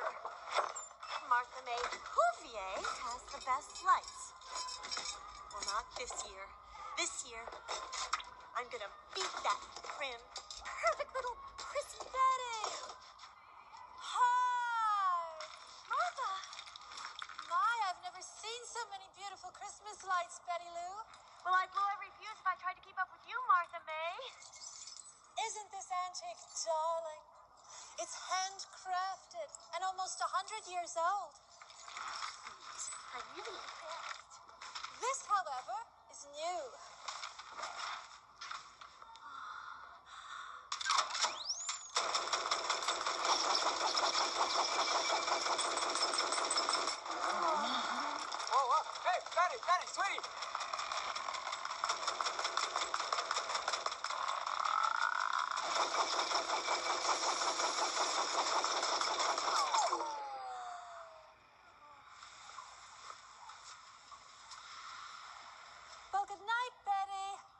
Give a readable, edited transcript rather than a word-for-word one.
Martha May, Cuvier has the best lights. Well, not this year. This year, I'm gonna beat that prim, perfect little Christmas Betty. Hi! Martha! My, I've never seen so many beautiful Christmas lights, Betty Lou. Well, I'd blow every fuse if I tried to keep up with you, Martha May. Isn't this antique darling? It's handcrafted and almost 100 years old. I'm really impressed. This, however, is new. Whoa, whoa. Hey, Betty, sweetie. Well, good night, Betty.